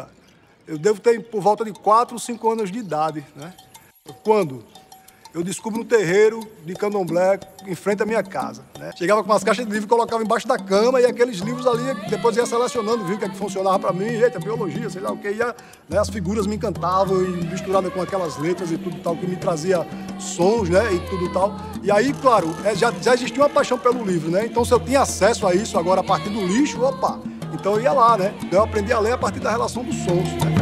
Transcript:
música, eu devo ter por volta de 4 ou 5 anos de idade, né? Quando eu descubro um terreiro de candomblé em frente à minha casa, né? Chegava com umas caixas de livros, colocava embaixo da cama e aqueles livros ali, depois ia selecionando, viu o que é que funcionava para mim, eita, biologia, sei lá o que, ia, né? As figuras me encantavam e misturada com aquelas letras e tudo tal, que me trazia sons, né? E tudo tal. E aí, claro, já existia uma paixão pelo livro, né? Então, se eu tinha acesso a isso agora a partir do lixo, opa, então eu ia lá, né? Eu aprendi a ler a partir da relação dos sons, né?